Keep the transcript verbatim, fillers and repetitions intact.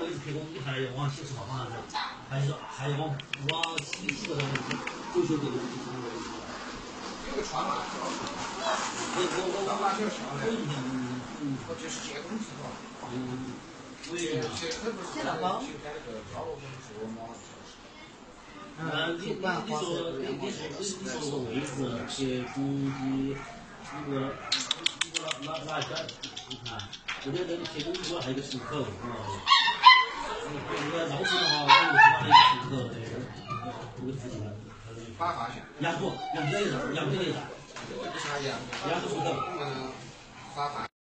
位置开工，你还要往西四号方向走，还是还要往往西西个的走修这个有个窗啊。 我我我我哪就上来。 我印象嗯， 我就是监控是吧？ 嗯，我其也其实不是去拍那个招楼工作嘛。 呃，你你你说你你说你你说个位置结工的那个那个哪哪哪一家？你看，这个这个铁工主要还有一个出口，哦。那个绕城的话，我们还有出口的，这个附近的。 哪发现？ 杨浦，杨浦也是，杨浦也是。 为啥杨？ 杨浦出口。 嗯，发发。